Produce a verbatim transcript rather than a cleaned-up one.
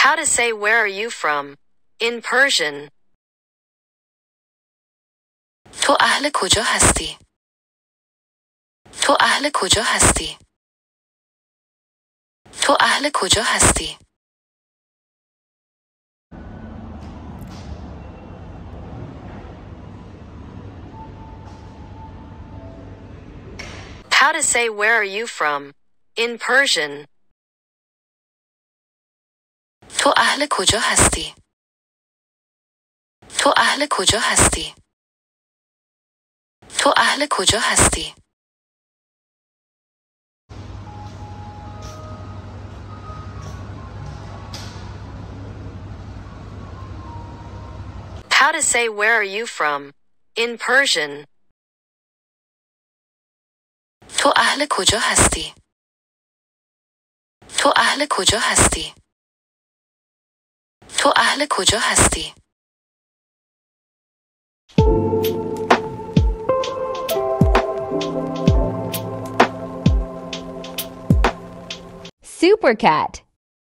How to say where are you from in Persian. تو اهل کجا هستی؟ تو اهل کجا هستی؟ تو اهل کجا هستی؟ How to say where are you from in Persian. تو اهل کجا هستی؟ تو اهل کجا هستی؟ تو اهل کجا هستی؟ How to say where are you from in Persian. تو اهل کجا هستی؟ تو اهل کجا هستی؟ تو اهل کجا هستی؟ SUPERKATT.